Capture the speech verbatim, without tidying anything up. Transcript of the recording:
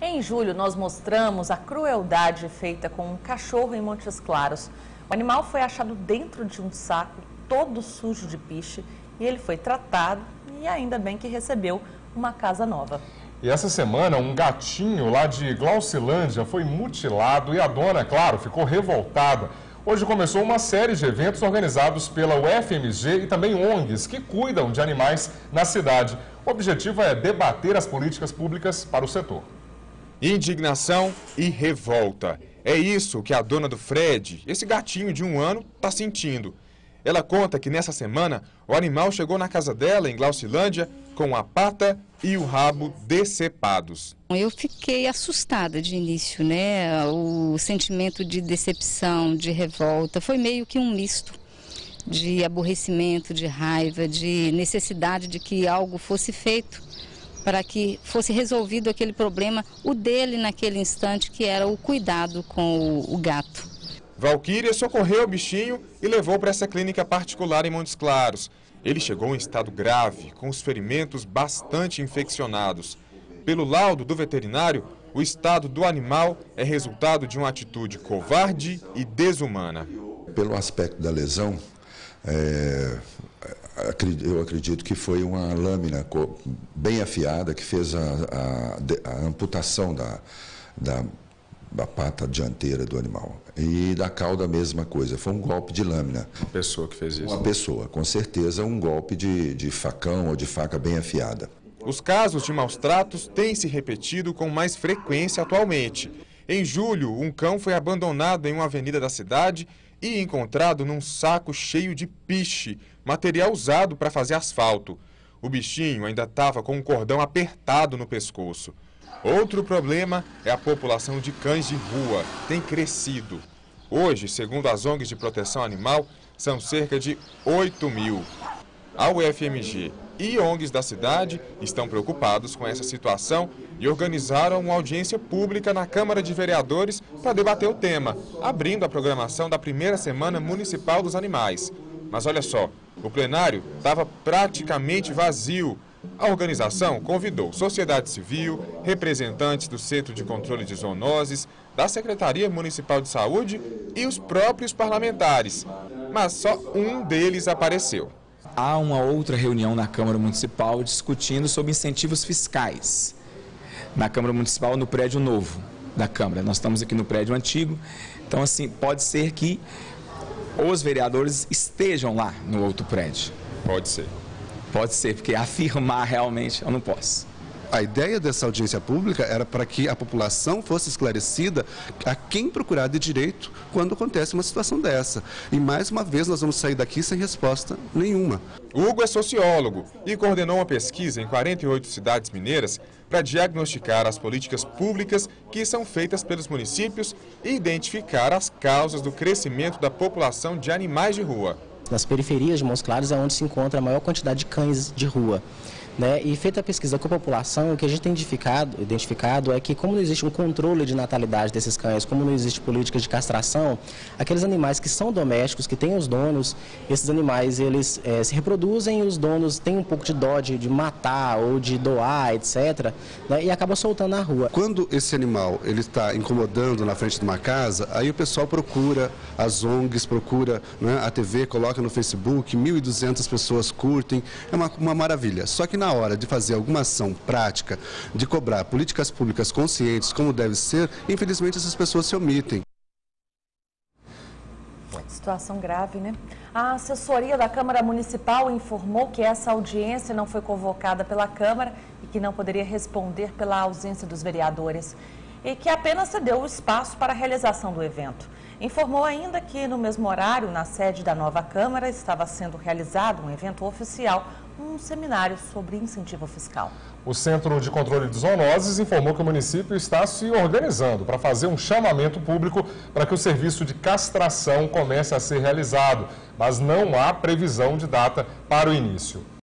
Em julho, nós mostramos a crueldade feita com um cachorro em Montes Claros. O animal foi achado dentro de um saco, todo sujo de piche, e ele foi tratado e ainda bem que recebeu uma casa nova. E essa semana, um gatinho lá de Glaucilândia foi mutilado e a dona, claro, ficou revoltada. Hoje começou uma série de eventos organizados pela U F M G e também O N Gs que cuidam de animais na cidade. O objetivo é debater as políticas públicas para o setor. Indignação e revolta. É isso que a dona do Fred, esse gatinho de um ano, está sentindo. Ela conta que nessa semana o animal chegou na casa dela, em Glaucilândia, com a pata e o rabo decepados. Eu fiquei assustada de início, né? O sentimento de decepção, de revolta, foi meio que um misto de aborrecimento, de raiva, de necessidade de que algo fosse feito para que fosse resolvido aquele problema, o dele naquele instante, que era o cuidado com o, o gato. Valquíria socorreu o bichinho e levou para essa clínica particular em Montes Claros. Ele chegou em estado grave, com os ferimentos bastante infeccionados. Pelo laudo do veterinário, o estado do animal é resultado de uma atitude covarde e desumana. Pelo aspecto da lesão, é, eu acredito que foi uma lâmina bem afiada que fez a, a, a amputação da, da, da pata dianteira do animal. E da cauda a mesma coisa, foi um golpe de lâmina. Uma pessoa que fez isso? Uma pessoa, com certeza um golpe de, de facão ou de faca bem afiada. Os casos de maus tratos têm se repetido com mais frequência atualmente. Em julho, um cão foi abandonado em uma avenida da cidade e encontrado num saco cheio de piche, material usado para fazer asfalto. O bichinho ainda estava com um cordão apertado no pescoço. Outro problema é a população de cães de rua, tem crescido. Hoje, segundo as O N Gs de proteção animal, são cerca de oito mil. A U F M G e O N Gs da cidade estão preocupados com essa situação e organizaram uma audiência pública na Câmara de Vereadores para debater o tema, abrindo a programação da primeira Semana Municipal dos Animais. Mas olha só, o plenário estava praticamente vazio. A organização convidou sociedade civil, representantes do Centro de Controle de Zoonoses, da Secretaria Municipal de Saúde e os próprios parlamentares. Mas só um deles apareceu. Há uma outra reunião na Câmara Municipal discutindo sobre incentivos fiscais. Na Câmara Municipal, no prédio novo da Câmara. Nós estamos aqui no prédio antigo, então assim, pode ser que os vereadores estejam lá no outro prédio. Pode ser. Pode ser, porque afirmar realmente eu não posso. A ideia dessa audiência pública era para que a população fosse esclarecida a quem procurar de direito quando acontece uma situação dessa. E mais uma vez nós vamos sair daqui sem resposta nenhuma. Hugo é sociólogo e coordenou uma pesquisa em quarenta e oito cidades mineiras para diagnosticar as políticas públicas que são feitas pelos municípios e identificar as causas do crescimento da população de animais de rua. Nas periferias de Montes Claros é onde se encontra a maior quantidade de cães de rua. Né? E feita a pesquisa com a população, o que a gente tem identificado, identificado é que como não existe um controle de natalidade desses cães, como não existe políticas de castração, aqueles animais que são domésticos, que têm os donos, esses animais eles é, se reproduzem e os donos têm um pouco de dó de, de matar ou de doar, etcétera. Né? E acaba soltando na rua. Quando esse animal ele está incomodando na frente de uma casa, aí o pessoal procura as O N Gs, procura, né, a T V, coloca no Facebook, mil e duzentas pessoas curtem, é uma, uma maravilha. Só que na hora de fazer alguma ação prática, de cobrar políticas públicas conscientes como deve ser, infelizmente essas pessoas se omitem. Situação grave, né? A assessoria da Câmara Municipal informou que essa audiência não foi convocada pela Câmara e que não poderia responder pela ausência dos vereadores e que apenas cedeu o espaço para a realização do evento. Informou ainda que no mesmo horário, na sede da nova Câmara, estava sendo realizado um evento oficial, um seminário sobre incentivo fiscal. O Centro de Controle de Zoonoses informou que o município está se organizando para fazer um chamamento público para que o serviço de castração comece a ser realizado, mas não há previsão de data para o início.